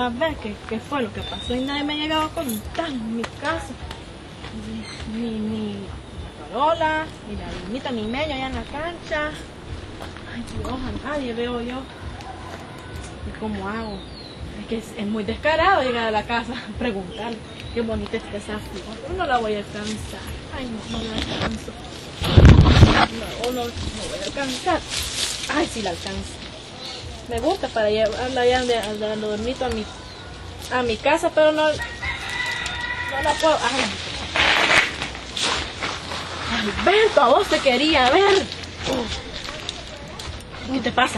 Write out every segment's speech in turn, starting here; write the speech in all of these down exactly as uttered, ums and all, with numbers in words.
saber qué, qué fue lo que pasó y nadie me ha llegado a contar en mi casa. Ni, ni Carola, ni la Vilmita, ni Meño allá en la cancha. Ay, Dios, a nadie veo yo. ¿Y cómo hago? Es que es, es muy descarado llegar a la casa a preguntarle qué bonita está esa flor. No la voy a alcanzar. Ay, no, no la alcanzo. No, no, no voy a alcanzar. Ay, sí la alcanzo. Me gusta para llevarla allá de, de, de dormito a mi, a mi casa, pero no, no la puedo. Ay, Alberto, a vos te quería ver. ¿Qué te pasa?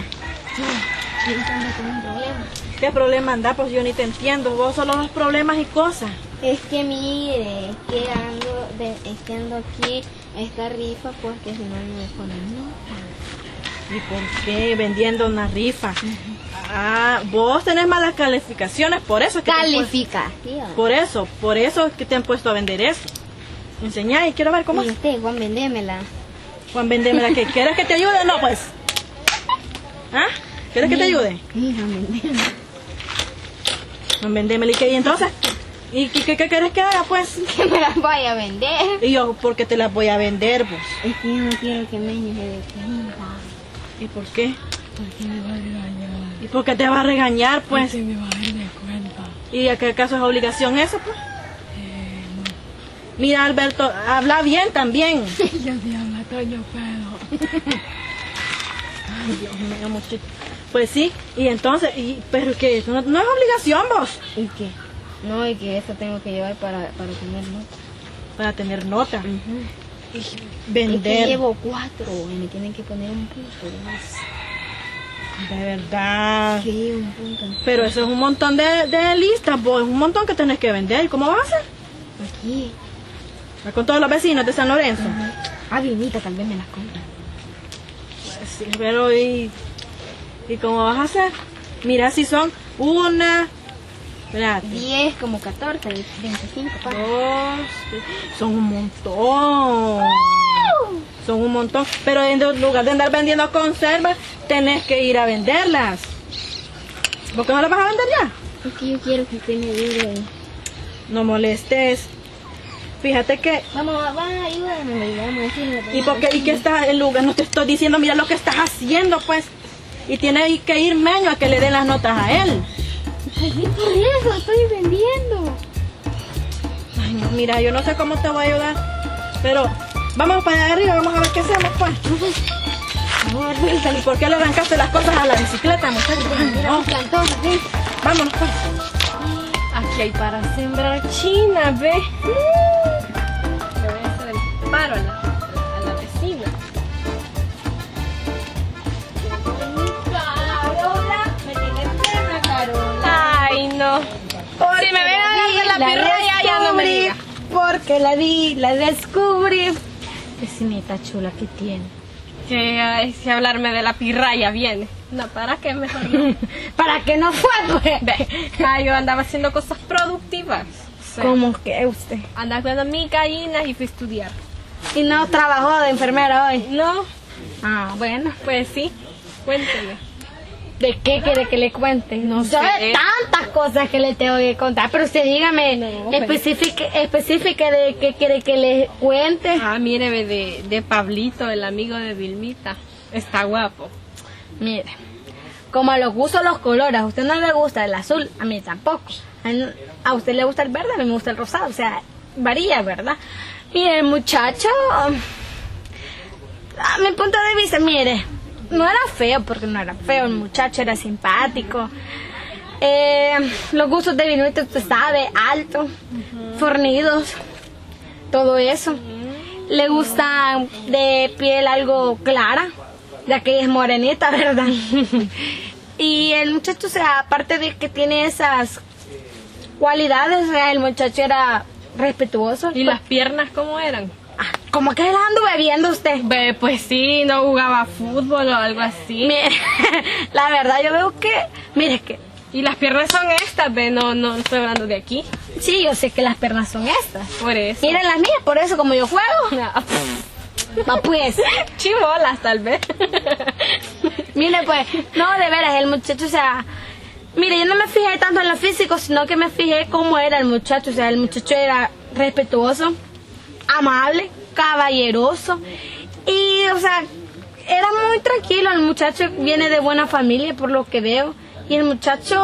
¿Qué problema anda? Pues yo ni te entiendo. Vos solo los problemas y cosas. Es que mire, es que ando, de, es que ando aquí esta rifa porque si no me ponen nota. ¿Y por qué vendiendo una rifa? Uh-huh. Ah, vos tenés malas calificaciones, por eso es que calificación. Por eso, por eso es que te han puesto a vender eso. Enseñá y quiero ver cómo. Y usted, Juan, vendémela. Juan, vendémela. ¿Qué? ¿Quieres que te ayude? No, pues. ¿Ah? ¿Quieres que te ayude? Sí, Juan, vendémela. Juan, vendémela. ¿Y qué? ¿Y entonces? ¿Y qué, qué, qué quieres que haga, pues? Que me las vaya a vender. ¿Y yo por qué te las voy a vender, pues? Es que yo no quiero que Meño se dé cuenta. ¿Y por qué? Porque me va a regañar. ¿Y por qué te va a regañar, pues? Porque me va a dar de cuenta. ¿Y a qué acaso es obligación eso, pues? Eh, no. Mira, Alberto, habla bien también. Yo sí habla todo, yo puedo. Ay, Dios mío, muchachos. Pues sí, y entonces, y, pero que eso no, no es obligación, vos. ¿Y qué? No, y que eso tengo que llevar para, para tener nota. Para tener nota. Uh-huh. Y vender. Es que llevo cuatro y me tienen que poner un punto más. De verdad. Sí, un punto. Pero eso es un montón de, de listas, vos. Es un montón que tenés que vender. ¿Y cómo vas a hacer? Aquí. Con todos los vecinos de San Lorenzo. Uh-huh. Ah, Vilmita tal vez me las compra. Pues sí, pero ¿y, ¿y cómo vas a hacer? Mira, si son una... Espérate. diez, como catorce, veinticinco. Pa. Dos, son un montón. Son un montón. Pero en lugar de andar vendiendo conservas, tenés que ir a venderlas. ¿Por qué no las vas a vender ya? Es que yo quiero que usted me ayude. No molestes. Fíjate que... Vamos, va, ayúdame, ayúdame. ¿Y por qué? ¿Y qué estás en lugar? No te estoy diciendo, mira lo que estás haciendo, pues. Y tiene que ir Meño a que le den las notas a él. Ay, por eso estoy vendiendo. Ay, no, mira, yo no sé cómo te voy a ayudar, pero vamos para allá arriba, vamos a ver qué hacemos, pues. ¿Y por qué le arrancaste las cosas a la bicicleta, muchachos? No. Vámonos, pues. Aquí hay para sembrar china, ve. Le voy a hacer el paro a la, a la vecina. Carola, me tiene pena, Carola. Ay, no. Si me ven a dar la, la pirraya, ya no me diga. Porque la vi, la descubrí. Vecinita chula que tiene. Que ay, si hablarme de la pirraya viene. No, ¿para qué mejor no? ¿Para qué no fue, pues? Ve, ay, yo andaba haciendo cosas productivas. O sea, ¿Cómo que usted? andaba cuidando mis gallinas y fui a estudiar. ¿Y no trabajó de enfermera hoy? No, Ah, bueno. pues sí. Cuénteme. ¿De qué quiere que le cuente? No Sabe sé. tantas cosas que le tengo que contar, pero usted dígame, No, específica, específica de qué quiere que le cuente. Ah, mire, ve, de, de Pablito, el amigo de Vilmita. Está guapo. Mire, como a los gustos los colores, a usted no le gusta el azul, a mí tampoco. A usted le gusta el verde, a mí me gusta el rosado, o sea, varía, ¿verdad? Mire, el muchacho, a mi punto de vista, mire, no era feo, porque no era feo, el muchacho era simpático. Eh, los gustos de Vilmita, usted sabe, alto, uh-huh. fornidos, todo eso. Uh-huh. Le gusta de piel algo clara, ya que es morenita, ¿verdad? Y el muchacho, o sea, aparte de que tiene esas cualidades, o sea, el muchacho era respetuoso. ¿Y las piernas cómo eran? Ah, ¿cómo que la ando bebiendo usted? Ve, pues sí, no jugaba fútbol o algo así. Mire, la verdad yo veo que, mire que... Y las piernas son estas, ve, no, no estoy hablando de aquí. Sí, yo sé que las piernas son estas. Por eso. Miren las mías, por eso como yo juego. No. Va pues. Chibolas, tal vez. Mire pues, no, de veras, el muchacho, o sea, mire, yo no me fijé tanto en lo físico, sino que me fijé cómo era el muchacho. O sea, el muchacho era respetuoso, amable, caballeroso y, o sea, era muy tranquilo. El muchacho viene de buena familia, por lo que veo. Y el muchacho,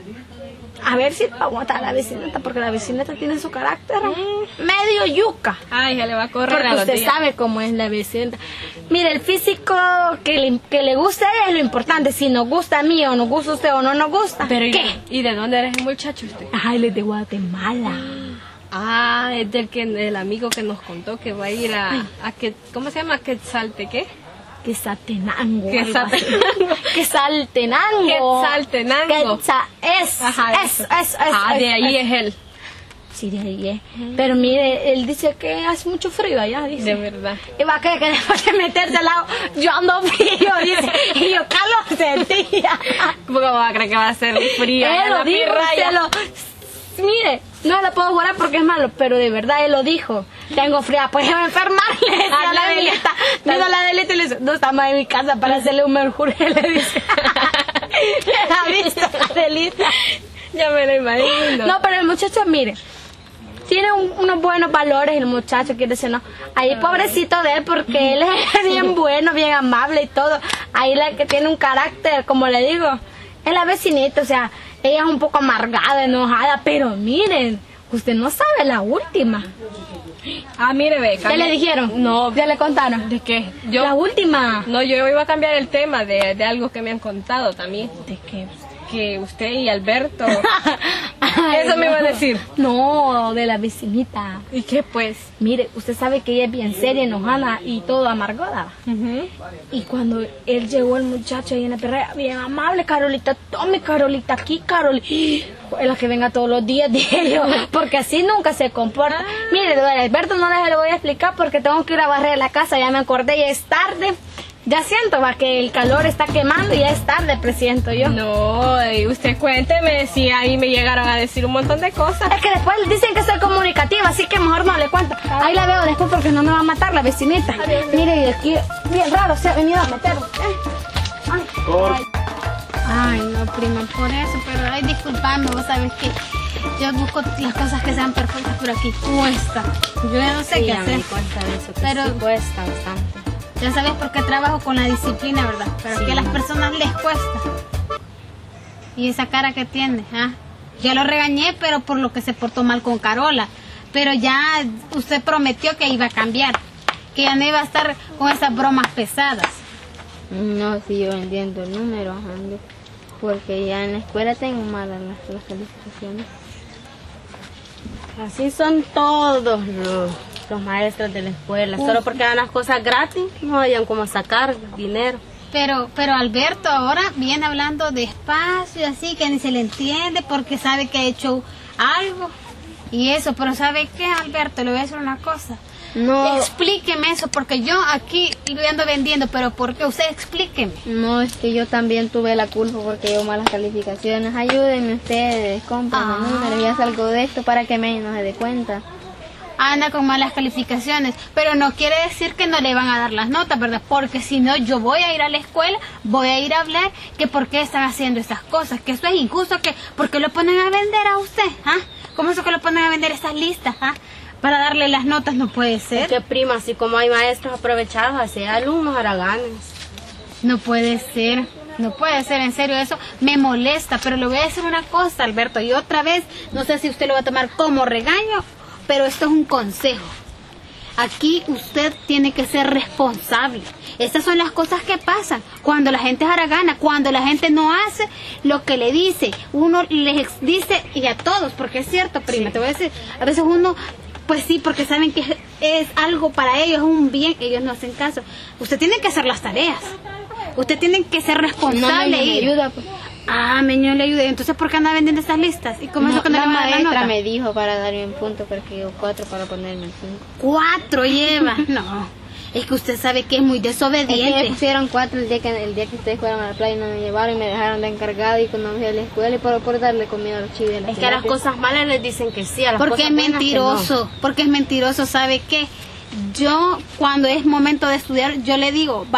a ver si aguanta a la vecineta, porque la vecineta tiene su carácter mm. medio yuca. Ay, se le va a correr porque a los usted días. sabe cómo es la vecineta. Mire, el físico que le, que le guste es lo importante. Si nos gusta a mí o nos gusta a usted o no nos gusta. Pero, ¿qué? ¿y, ¿y de dónde eres el muchacho usted? Ay, él es de Guatemala. Ah, es del que el amigo que nos contó que va a ir a, a que, ¿cómo se llama? Quetzalte, ¿qué? Quetzaltenango. Quetzaltenango. Quetzaltenango. Quetzaltenango. Quetza- es, Ajá, es, eso. es, es, Ah, es, de ahí es. es él. Sí, de ahí es. Pero mire, él dice que hace mucho frío allá, dice. De verdad. Y va a creer que después de meterse al lado, yo ando frío, dice. Y yo, calor sentía. ¿Cómo va a creer que va a ser frío? Él lo La dijo, pirraya. se lo... Mire, no le puedo jurar porque es malo, pero de verdad él lo dijo. Tengo frío, pues se va a enfermar, le decía Ah, a la no, delita. Vino a la delita y le dice, no estamos en mi casa para hacerle un mercurio, le dice. Le ha visto la delita. Ya me lo imagino. No, pero el muchacho, mire, tiene un- unos buenos valores el muchacho, quiere decir, no. Ahí pobrecito de él, porque él es bien bueno, bien amable y todo. Ahí la que tiene un carácter, como le digo, es la vecinita, o sea, ella es un poco amargada, enojada, pero miren, usted no sabe la última. Ah, mire, ve. ¿Ya le dijeron? No. ¿Ya le contaron? ¿De qué? Yo, La última. no, yo iba a cambiar el tema de, de algo que me han contado también. ¿De qué? Que usted y Alberto. Ay, Eso me no. iba a decir. No, de la vecinita. ¿Y qué pues? Mire, usted sabe que ella es bien seria, enojada y todo amargada. Ujú. Y cuando él llegó, el muchacho ahí en la perrera, bien amable, Carolita, tome Carolita aquí, Carolita. Es la que venga todos los días, dije yo, porque así nunca se comporta. Mire, don Alberto, no les lo voy a explicar porque tengo que ir a barrer la casa, ya me acordé, ya es tarde. Ya siento, va, que el calor está quemando y ya es tarde, presiento yo. No, y usted cuénteme si ahí me llegaron a decir un montón de cosas. Es que después dicen que soy comunicativa, así que mejor no le cuento. Ahí la veo después porque no me va a matar la vecinita. Mire, y aquí, bien raro, se ha venido a meter. Eh. Ay. Ay, no, prima, por eso, pero ay, disculpame, vos sabes que yo busco las cosas que sean perfectas, pero aquí cuesta. Yo ya no sé Sí, qué ya me hacer. di cuenta de eso, que Pero- sí cuesta bastante. Ya sabes por qué trabajo con la disciplina, ¿verdad? Pero Sí. que a las personas les cuesta. Y esa cara que tiene, ¿ah? Yo lo regañé, pero por lo que se portó mal con Carola. Pero ya usted prometió que iba a cambiar, que ya no iba a estar con esas bromas pesadas. No, si yo entiendo el número, Andy, porque ya en la escuela tengo malas las, las calificaciones. Así son todos los, los maestros de la escuela. Solo porque dan las cosas gratis, no hayan como sacar dinero. Pero, pero Alberto ahora viene hablando despacio, así que ni se le entiende porque sabe que ha hecho algo y eso. Pero ¿sabe qué, Alberto? Le voy a decir una cosa. No, Explíqueme eso, porque yo aquí lo ando vendiendo, pero ¿por qué? Usted explíqueme. no, es que yo también tuve la culpa porque yo malas calificaciones. Ayúdenme ustedes, compren Ah. el número y ya salgo de esto para que me no se dé cuenta. Anda con malas calificaciones, pero no quiere decir que no le van a dar las notas, ¿verdad? Porque si no, yo voy a ir a la escuela, voy a ir a hablar que por qué están haciendo esas cosas, que eso es injusto, que por qué lo ponen a vender a usted, ¿ah? ¿Cómo es eso que lo ponen a vender esas listas, ah? Para darle las notas no puede Es ser. que prima, así como hay maestros aprovechados, así hay alumnos haraganes. No puede ser, no puede ser, en serio, eso me molesta, pero le voy a decir una cosa, Alberto, y otra vez, no sé si usted lo va a tomar como regaño, pero esto es un consejo. Aquí usted tiene que ser responsable. Estas son las cosas que pasan cuando la gente es haragana, cuando la gente no hace lo que le dice. Uno les dice, y a todos, porque es cierto, prima, te voy a decir, a veces uno... Pues sí, porque saben que es, es algo para ellos, es un bien, ellos no hacen caso. Usted tiene que hacer las tareas. Usted tiene que ser responsable. No, me y- ayuda, pues. Ah, Meño le ayuda. Entonces, ¿por qué anda vendiendo esas listas? ¿Y cómo es No, eso que no la le van a dar la maestra nota? me dijo para darme un punto porque yo cuatro para ponerme el cinco. Cuatro lleva. No, es que usted sabe que es muy Es que me desobediente. pusieron cuatro el día que el día que ustedes fueron a la playa y no me llevaron y me dejaron de encargado y cuando me fui a la escuela y por, por darle comida a los chivos. de la Es que a las terapia. cosas malas les dicen que sí, a las Porque cosas es buenas que mentiroso, porque es mentiroso, ¿sabe qué? Yo cuando es momento de estudiar, yo le digo, vaya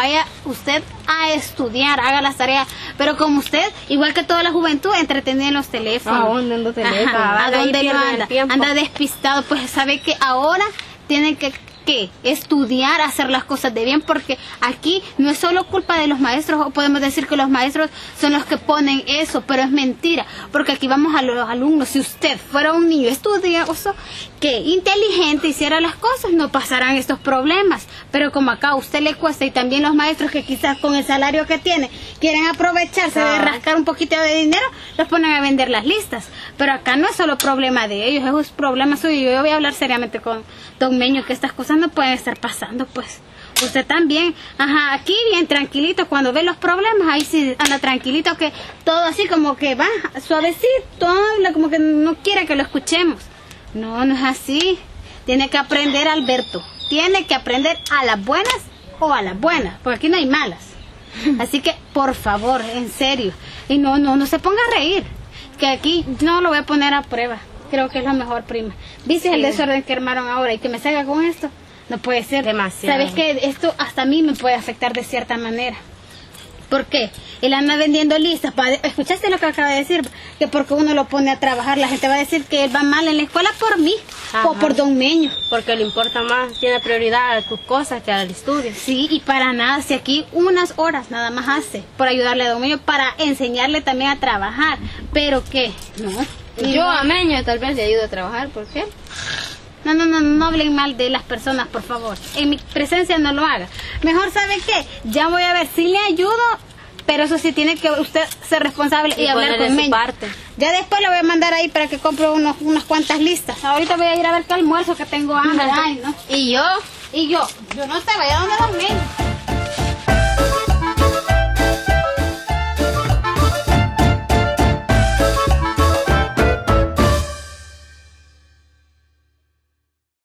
usted a estudiar, haga las tareas. Pero como usted, igual que toda la juventud, entretenida en los teléfonos. ¿A dónde ando teléfono? Ajá, ¿a Ahí dónde lo pierden el anda? tiempo. Anda despistado. Pues sabe que ahora tiene que... ¿Qué? Estudiar, hacer las cosas de bien, porque aquí no es solo culpa de los maestros, o podemos decir que los maestros son los que ponen eso, pero es mentira, porque aquí vamos a los alumnos. Si usted fuera un niño estudioso, que inteligente, hiciera las cosas, no pasarán estos problemas, pero como acá a usted le cuesta, y también los maestros que quizás con el salario que tienen, quieren aprovecharse de rascar un poquito de dinero, los ponen a vender las listas, pero acá no es solo problema de ellos, es un problema suyo. Yo voy a hablar seriamente con don Meño, que estas cosas no pueden estar pasando, pues. Usted también, ajá, aquí bien tranquilito, cuando ve los problemas, ahí sí anda tranquilito, que todo así como que va suavecito, habla como que no quiere que lo escuchemos. No, no es así. Tiene que aprender, Alberto. Tiene que aprender a las buenas o a las buenas, porque aquí no hay malas. Así que, por favor, en serio, y no, no, no se ponga a reír, que aquí no lo voy a poner a prueba. Creo que es lo mejor, prima. ¿Viste sí. el desorden que armaron ahora y que me salga con esto? No puede ser. Demasiado. ¿Sabes que esto hasta a mí me puede afectar de cierta manera? ¿Por qué? Él anda vendiendo listas. Para... ¿Escuchaste lo que acaba de decir? Que porque uno lo pone a trabajar, la gente va a decir que él va mal en la escuela por mí. Ajá. O por don Meño. Porque le importa más, tiene prioridad a tus cosas que al estudio. Sí, y para nada, si aquí unas horas nada más hace por ayudarle a don Meño, para enseñarle también a trabajar. ¿Pero qué? No. Yo no. a Meño tal vez le ayudo a trabajar, ¿por qué? No, no, no, no hablen mal de las personas, por favor. En mi presencia no lo haga. Mejor, ¿sabe qué? Ya voy a ver si le ayudo, pero eso sí tiene que usted ser responsable y, y hablar con Meño. Parte. Ya después le voy a mandar ahí para que compre unos, unas cuantas listas. Ahorita voy a ir a ver qué almuerzo, que tengo hambre. Ay, ¿no? ¿Y yo? Y yo, yo no te voy a donde los Meño.